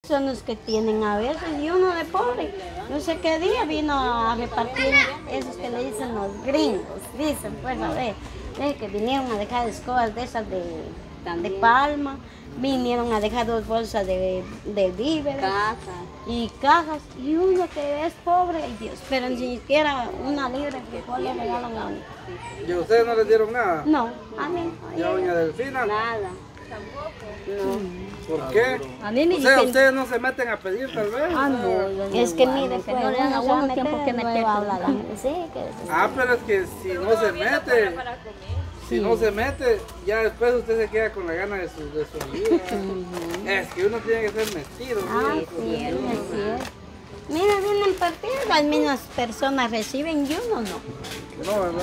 Son los que tienen a veces y uno de pobre. No sé qué día vino a repartir esos que le dicen los gringos. Dicen, pues a ver, que vinieron a dejar escobas de esas de palma. Vinieron a dejar 2 bolsas de víveres y cajas. Y uno que es pobre, ay Dios, pero ni siquiera una libra de frijol le regalan a uno. ¿Y a ustedes no les dieron nada? No, a mí. ¿Y a doña Delfina? Nada. ¿Por qué? A mí me O sea, ustedes no se meten a pedir tal vez. Es que mire, pues, no le dan a uno tiempo que meter. Sí, pero es que si no se mete, no se mete, ya después usted se queda con la gana de su vida. Es que uno tiene que ser metido. Sí, es cierto. Mira, vienen partidos, las mismas personas reciben y uno no. No, ¿verdad?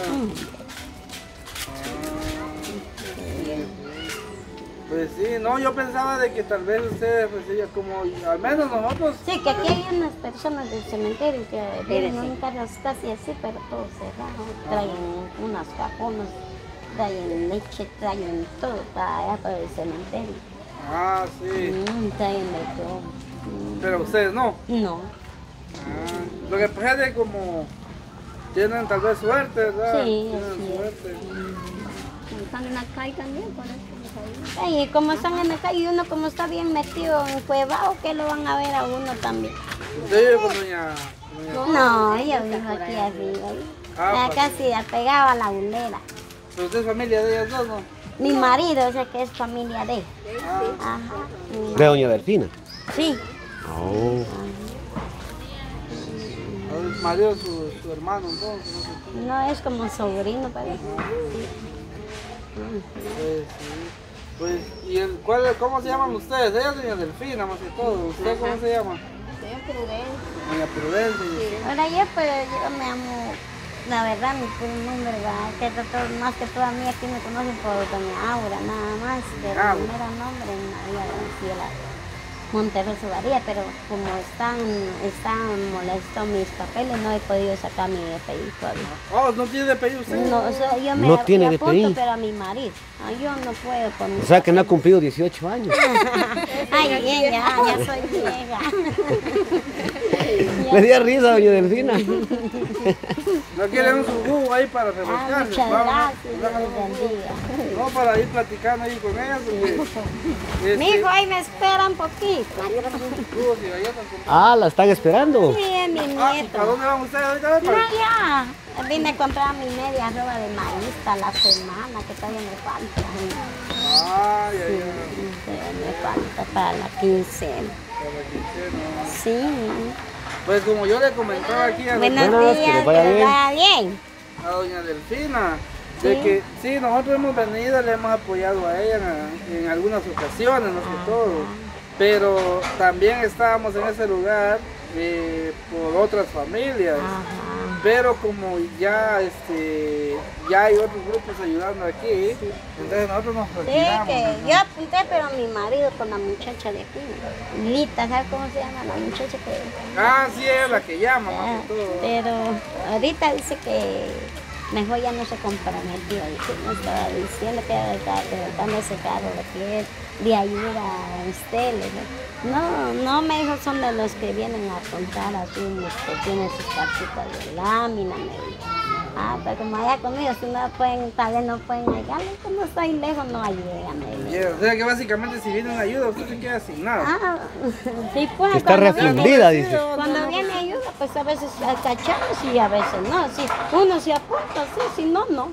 Pues sí, no, yo pensaba de que tal vez ustedes recibían como, al menos nosotros. Sí, que aquí hay unas personas del cementerio que vienen en carros casi así, pero todo cerrado. Traen unas cajonas, traen leche, traen todo para allá, para el cementerio. Ah, sí. Traen de todo. Pero ustedes no. No. Lo que pasa es que como tienen tal vez suerte, ¿verdad? Sí, tienen suerte. Están en la calle también, por eso. Y como están en la calle y uno como está bien metido en cuevao, que lo van a ver a uno también. ¿Usted vive con doña? No, yo vivo aquí arriba. Casi apegado a la ulera. ¿Pero usted es familia de ellas dos, no? Mi marido, o sea que es familia de él. Ajá. ¿De doña Delfina? Sí. Oh. ¿El marido es su hermano entonces? No, es como sobrino, parece. Pues, ¿y cómo se llaman ustedes? Ella es doña Delfina, más que todo. ¿Usted cómo se llama? Doña Prudencia. Doña Prudencia. Ahora yo me amo, la verdad, mi puro nombre, ¿verdad? Que más que todo a mí aquí me conocen por doña Aura, nada más. Pero mi primer nombre es María Graciela Monterroso Varía, pero como están molestos mis papeles, no he podido sacar mi DPI todavía. Oh, ¿no tiene DPI usted? No, o sea, yo me apunto, pero a mi marido. Yo no puedo por mi O sea que no ha cumplido 18 años. Ay, bien, ya soy vieja. Le di risa, doña Delfina. ¿No quieren un jugo ahí para refrescar? Muchas gracias, Dios bendiga. No, para ir platicando ahí con ellas. Mi hijo ahí me espera un poquito. Ah, la están esperando. Sí, es mi nieto. ¿A dónde van ustedes ahorita? No, ya. Vine a comprar mi media ropa de maíz para la semana, que todavía me falta. Ay, sí, me falta para la quincena. Sí. Pues como yo le comentaba aquí a Buenos días, que vaya bien. A doña Delfina, de que sí, nosotros hemos venido, le hemos apoyado a ella en algunas ocasiones, más que todo. Pero también estábamos en ese lugar por otras familias. Pero como ya ya hay otros grupos ayudando aquí, entonces nosotros nos retiramos. Sí, que yo apunté, pero mi marido con la muchacha de aquí, Lita, ¿sabes cómo se llama la muchacha que? Ah, sí, es la que llama, más que todo. Pero ahorita dice que mejor ya no se comprometió, me estaba diciendo que estaba preguntando ese carro de ayuda a ustedes. No, me dijo, son de los que vienen a contar así, los que tienen sus cartitas de lámina, me dijo. Pero como allá conmigo, si no pueden, tal vez no pueden llegar, como estoy lejos, no llegan. O sea que básicamente si viene ayuda, usted se queda sin nada. Sí, pues. Está refundida, dice. Cuando viene ayuda, pues a veces cachamos y a veces no. Si uno se apunta, sí, si no, no.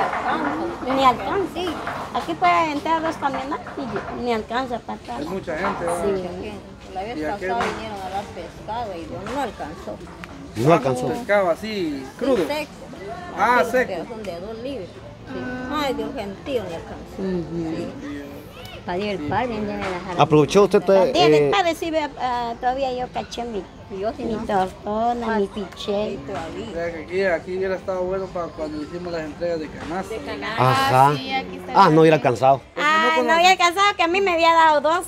Ni alcanza, sí. Aquí pueden entrar 2 camionetas y ni alcanza para atrás. Hay mucha gente, ¿verdad? Sí. La vez pasada vinieron a dar pescado y no alcanzó. No alcanzó. Pescado así, crudo. Seco. Seco. Son de 2 libras. Sí. Ay, de un gentío le alcanzó. Para ir el padre, ¿Aprovechó usted? Día del padre sí, todavía yo caché mi tortona, mi piché. O sea que aquí hubiera estado bueno para cuando hicimos las entregas de canasta. Ajá. No hubiera alcanzado. No había alcanzado, que a mí me había dado 2.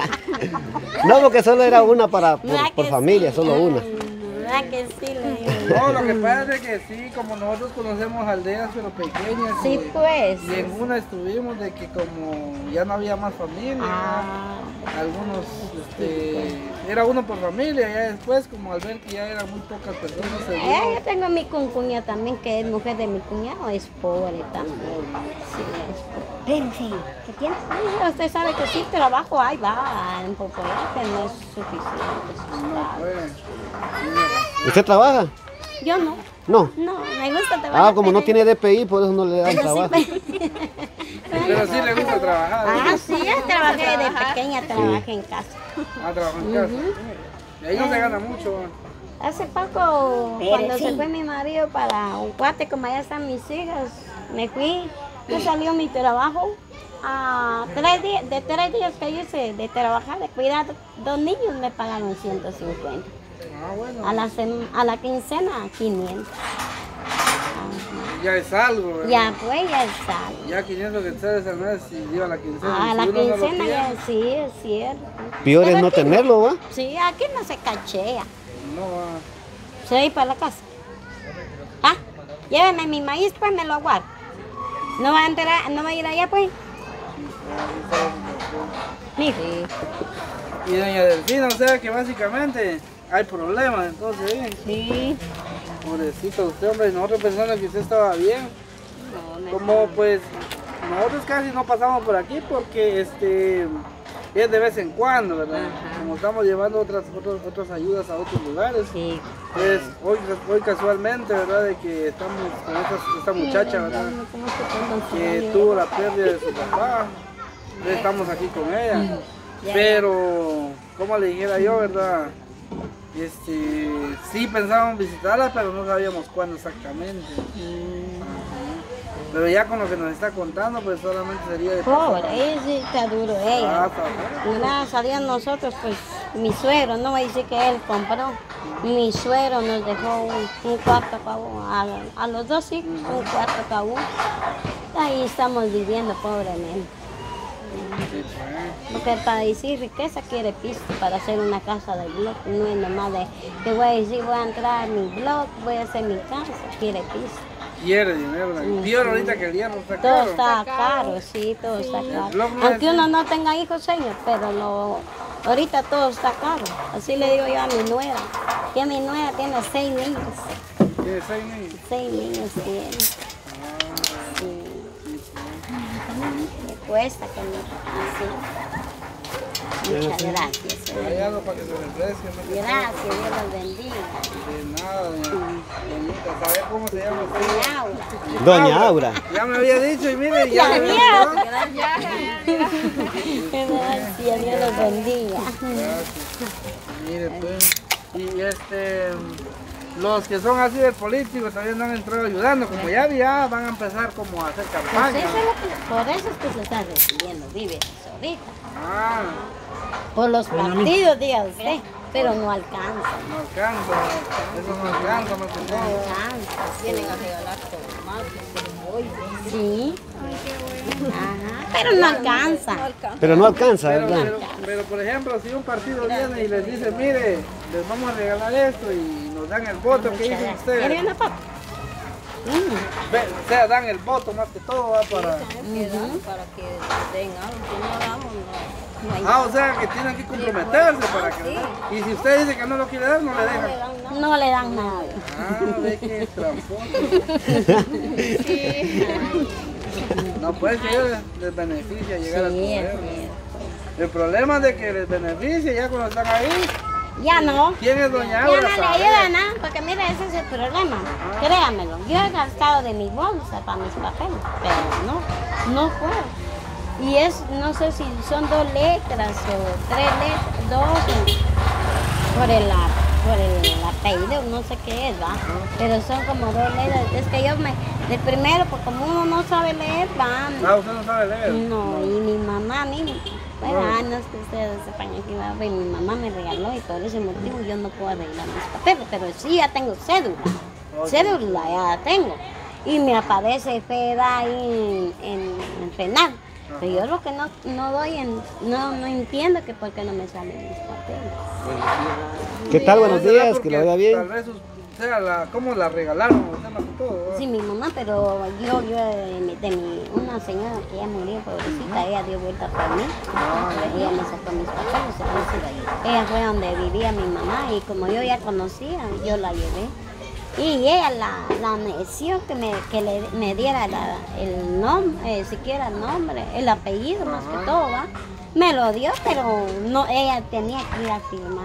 No, porque solo era una por familia, solo una. ¿Verdad que sí? Le digo. No, lo que pasa es que sí, como nosotros conocemos aldeas pero pequeñas. Sí, pues. Y en una estuvimos de que como ya no había más familia, algunos, era uno por familia, ya después como al ver que ya eran muy pocas personas. Yo tengo a mi cuñada también, que es mujer de mi cuñado, es pobre también. Sí, es pobre. Pero sí, ¿qué tiene? Usted sabe que sí, trabajo ahí va, en Popolá, que no es suficiente. ¿Usted trabaja? Yo no. No. No, me gusta trabajar. Como no tiene DPI, por eso no le dan trabajo. Pero sí le gusta trabajar. Sí, yo trabajé de pequeña, trabajé en casa. Trabajó en casa. Y ahí no se gana mucho. Hace poco, cuando se fue mi marido para un cuate, como allá están mis hijas, me fui, me salió mi trabajo. De 3 días que yo hice de trabajar, de cuidar 2 niños, me pagaron 150. Bueno. A la quincena, 500. Ya es algo, ¿verdad? Ya pues, ya es algo. Ya 500 quetzales al mes y dio a la quincena. A la Si uno no lo quincena tiene, ya sí, es cierto. Peor es Pero no aquí tenerlo, ¿va? Sí, aquí no se cachea. No va. Se va a ir para la casa. Lléveme mi maíz, pues me lo aguardo. No va a entrar, no va a ir allá, pues. Mijo. Y doña Delfina, o sea que básicamente hay problemas, entonces, Sí. pobrecito usted, hombre, nosotros pensando que usted estaba bien. Como pues, nosotros casi no pasamos por aquí porque es de vez en cuando, ¿verdad? Como estamos llevando otras ayudas a otros lugares. Sí. Pues hoy casualmente, ¿verdad? De que estamos con esta muchacha, ¿verdad? Que tuvo la pérdida de su papá. Entonces estamos aquí con ella. Pero, como le dijera yo, ¿verdad? Sí pensábamos visitarla, pero no sabíamos cuándo exactamente. Pero ya con lo que nos está contando, pues solamente sería de Pobre, ella sí está duro ella. está bueno. Y gracias a Dios nosotros, pues, mi suegro, no me dice que él compró. Mi suegro nos dejó un cuarto cada uno, a los 2 hijos, un cuarto cada uno. Ahí estamos viviendo pobremente. Porque para decir riqueza quiere piso para hacer una casa de blog, no es nomás de que voy a decir voy a entrar a mi blog, voy a hacer mi casa, quiere piso. Quiere dinero, peor ahorita que el hierro está Todo caro. está caro, sí, todo está caro. blog no Aunque es- uno no tenga hijos, señor, pero ahorita todo está caro. Así le digo yo a mi nuera, que mi nuera tiene 6 niños. Tiene 6 niños. 6 niños tiene. Sí. Me cuesta que me así. Muchas gracias. Hay algo para que se refresque, ¿no? Gracias, Dios los bendiga. De nada, doñita. ¿Sabe cómo se llama usted? Laura. Doña Aura. Ya me había dicho y mire, ya me había dicho. Gracias, Dios los bendiga. Mire, pues. Y los que son así de políticos también no han entrado ayudando, como ya van a empezar como a hacer Pues campaña. eso es lo que- por eso es que se está recibiendo víveres ahorita. Ah, Por los partidos, diga usted, pero no alcanza. no alcanza, eso no alcanza más que No todo. alcanza. Vienen a regalar tomates, Sí. Ajá, pero no alcanza. Pero no alcanza, Pero, ¿verdad? pero, por ejemplo, si un partido viene y les dice, mire, les vamos a regalar esto y nos dan el voto, ¿qué dicen ¿Quiere ustedes? una papa? O sea, dan el voto más que todo ¿va? Para... para que den algo. Si no damos, no hay o sea, que tienen que comprometerse para que le den. Y si usted dice que no lo quiere dar, no le dejan. No le dan nada. Ve que es tramposo. No, pues que ellos les beneficia llegar al Sí, es poder. cierto. El problema es de que les beneficia ya cuando están ahí. Ya no. ¿Quién es doña Ya Aura? no le Sabe. ayudan nada, porque mira, ese es el problema. Créamelo, yo he gastado de mi bolsa para mis papeles, pero no puedo. Y es, no sé si son 2 letras o 3 letras, 2 por el apellido, no sé qué es, ¿va? Pero son como 2 letras. Es que yo de primero, pues como uno no sabe leer, va. Usted no sabe leer. No, y mi mamá, bueno, no es que ustedes sepan aquí, ¿verdad? Pues mi mamá me regaló y por ese motivo yo no puedo arreglar mis papeles, pero sí ya tengo cédula. Cédula ya la tengo. Y me aparece FEDA ahí en FENAL. Pero yo lo que no doy, no entiendo que por qué no me salen mis papeles. ¿Qué tal? Buenos ¿Será días, que porque lo vaya Tal bien. vez o sea, ¿cómo la regalaron? O sea, más que todo, ¿verdad? Sí, mi mamá, pero yo una señora que ya murió, pobrecita, ella dio vuelta por mí. Ella me sacó mis papeles, ella fue donde vivía mi mamá y como yo ya conocía, yo la llevé. Y ella la neció que me diera el nombre, siquiera el nombre, el apellido más que todo, ¿va? Me lo dio, pero no, ella tenía que ir a firmar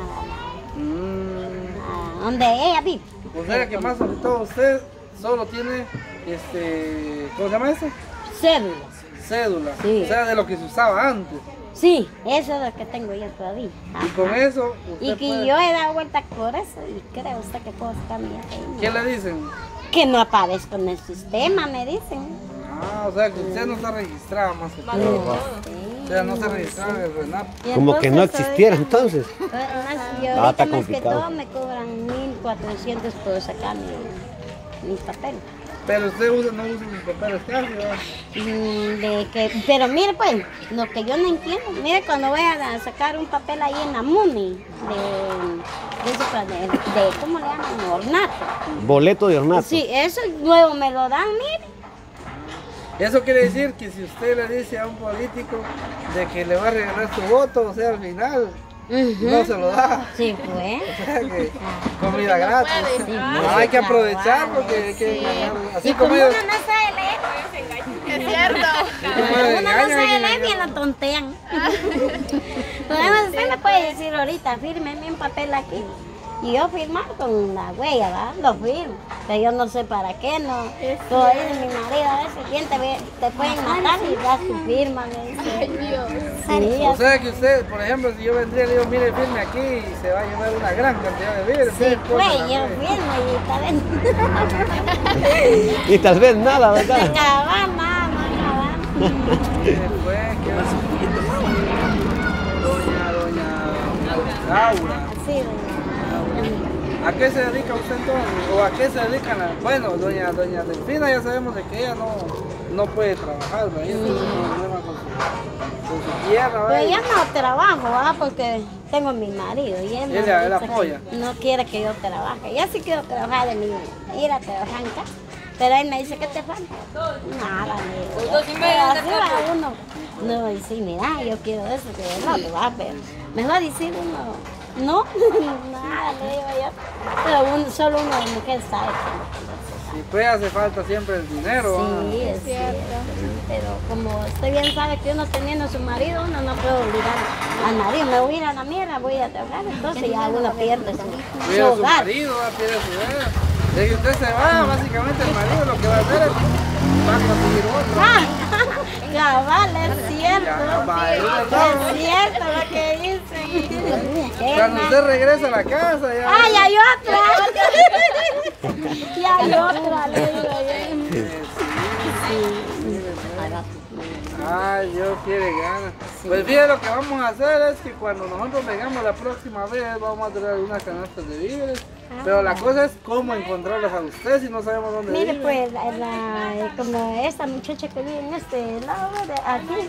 a donde ella vive. O sea que más sobre todo usted solo tiene, ¿cómo se llama eso? Cédula. Cédula. Sí. O sea, de lo que se usaba antes. Sí, eso es lo que tengo yo todavía. Y con eso Y usted que puede... yo he dado vuelta por eso y cree usted que puedo sacar mi apellido. ¿Qué le dicen? Que no aparezco en el sistema, me dicen. Ah, o sea que usted no está registrada más que todo. O sea, no se registraba en el RENAP. Y Como que no entonces, existiera entonces. Yo está ahorita más que complicado. todo me cobran 1.400 por sacar mis papeles. Pero usted no usa mis papeles casi, ¿verdad? Pero mire pues, lo que yo no entiendo, mire cuando voy a sacar un papel ahí en la MUNI, de ¿cómo le llaman? Ornato. Boleto de ornato. Sí, eso luego me lo dan, mire. Eso quiere decir que si usted le dice a un político de que le va a regalar su voto, o sea, al final no se lo da. Sí, pues. O sea que comida gratis. No, hay que aprovechar porque hay que ganar. Así Y como como ellos. uno no sabe leer, Es cierto. como uno no engañan, sabe leer, bien lo tontean. Podemos, usted me puede decir ahorita, fírmeme un papel aquí. Y yo firmar con la huella, ¿verdad? Lo firmo. Pero yo no sé para qué, no. Todo dice mi marido, a veces, ¿quién te pueden matar y das tu firma? Me dice. Sí, O sea que usted, por ejemplo, si yo vendría y le digo, mire, firme aquí y se va a llevar una gran cantidad de víveres. sí, pues, póngala, yo pues. firmo y está bien. Y tal vez nada, ¿verdad? Cabal, nada, cabal. Mire, pues, ¿qué va a ser? Doña Laura. Sí, doña. ¿A qué se dedica usted entonces? ¿O a qué se dedican? Bueno, doña Delfina ya sabemos de que ella no puede trabajar, ¿verdad? Ella tiene un problema con su tierra, Pero ¿verdad? yo no trabajo, ¿verdad? Porque tengo a mi marido y él, Él dice que apoya. no quiere que yo trabaje. Yo sí quiero trabajar ir a trabajar en casa. Pero él me dice, ¿qué te falta? Nada, le digo. Pero así va uno. No, y sí, mira, yo quiero eso, que no, va, pero mejor decir uno. No, nada, le digo yo. Pero solo una mujer sabe que Si pues hace falta siempre el dinero, ¿verdad? sí, es cierto. Pero como usted bien sabe que uno teniendo su marido, uno no puede olvidar al marido. Me voy a ir a la mierda, voy a trabajar, entonces ya uno pierde su Cuida a su hogar. marido, va a pierde su vida. De que usted se va, básicamente el marido lo que va a hacer es va a conseguir otro. Cabal, es cierto. Ya, va, es verdad. Es cierto lo que dicen. Cuando usted regresa a la casa, ya. ¡Ay, hay otra! Ya hay otra, le digo yo. Ay, Dios quiere ganas. Pues fíjate, lo que vamos a hacer es que cuando nosotros vengamos la próxima vez vamos a traer algunas canastas de víveres. Pero la cosa es cómo encontrarlas a usted si no sabemos dónde Mire, vive. pues, como esta muchacha que vive en este lado de aquí,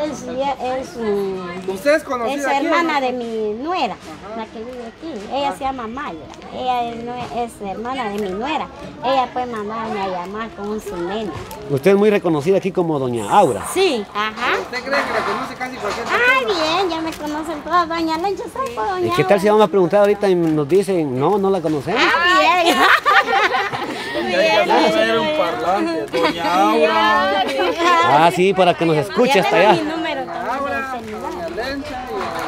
¿Usted es conocida es aquí, hermana no? de mi nuera, la que vive aquí. Ella se llama Maya. Ella es hermana de mi nuera. Ella puede mandarme a llamar con su nena. Usted es muy reconocida aquí como doña Aura. Sí, ajá. ¿Usted cree que la conoce casi cualquier Ay, persona? bien, ya me conocen todas. Doña Lencha Sapo, doña ¿Y qué tal si vamos a preguntar ahorita y nos dicen, no la conocemos? Ah, bien. Hay que hacer un parlante, doña Aura. Ah, sí, para que nos escuche Ya hasta tengo allá. mi número Aura, también del celular. doña Lencha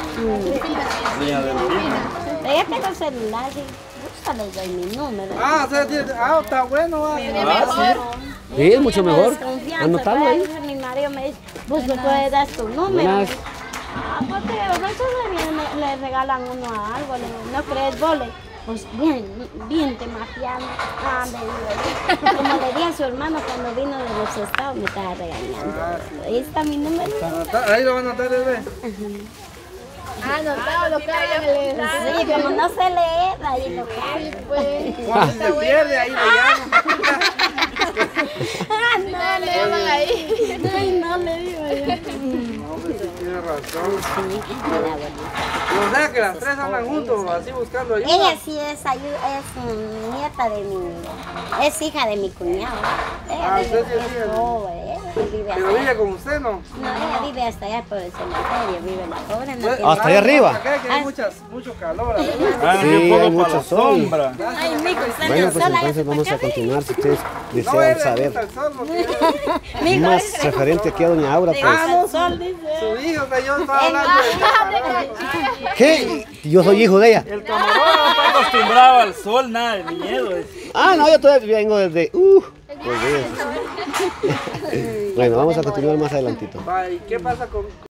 Pero ya tengo celular, sí. Gusta, les doy mi número. o sea, está bueno. Va. Sí, es mucho mejor. Desconfianza, Anotarlo ahí. pues, mi marido me dice, pues me puedes dar tu número. Buenas. Porque nosotros le regalan uno a algo, le digo, ¿no crees vole? Pues bien te mafiando. Me digo, como le di a su hermano cuando vino de los estados, me estaba regañando. Ahí está mi número. Ahí lo van a anotar, bebé. Anotado lo que hagan el Sí, como no sé leer, ahí lo cambio. Cuando se pierde, ahí le llamo. No le llaman ahí. Ay, no le digo yo. No, hombre, sí tiene razón. Sí, la abuelita. O sea que las tres andan juntos, así buscando ayuda. Ella sí es, nieta de mi, es hija de mi cuñado. Ella usted sí es es hija. pobre, ella vive Pero hasta vive con usted, ¿no? No, ella vive hasta allá por el cementerio, vive la pobre. No Pues, tiene- Hasta allá arriba. Acá que hay mucho calor. Sí, hay mucho sol. Ay, mijo, está en Bueno, el pues sol, entonces vamos a continuar si ustedes No, desean él le saber gusta el sol, porque Mijo, más referente aquí a doña Aura, pues. el sol, dice. su hijo, que yo estaba hablando de ¿Qué? Yo soy hijo de ella. El camarón no está acostumbrado al sol, nada de miedo. Ah, no, yo todavía vengo desde... pues, bueno, vamos a continuar más adelantito. ¿Y qué pasa con